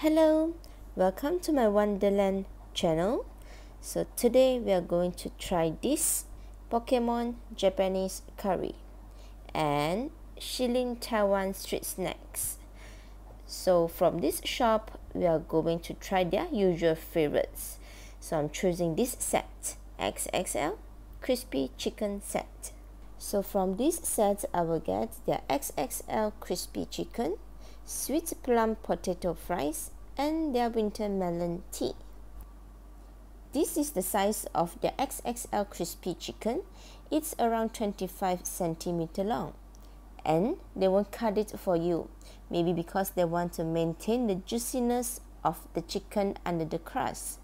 Hello, welcome to my Wonderland channel. So today we are going to try this Pokemon Japanese curry and Shihlin Taiwan street snacks. So from this shop we are going to try their usual favorites. So I'm choosing this set, XXL Crispy Chicken set. So from this set I will get their XXL Crispy Chicken, sweet plum potato fries, and their winter melon tea. This is the size of the XXL Crispy Chicken. It's around 25 centimeters long, and they won't cut it for you, maybe because they want to maintain the juiciness of the chicken under the crust.